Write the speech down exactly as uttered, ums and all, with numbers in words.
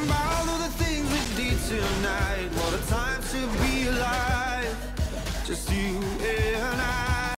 about all the things we did tonight. What a time to be alive. Just you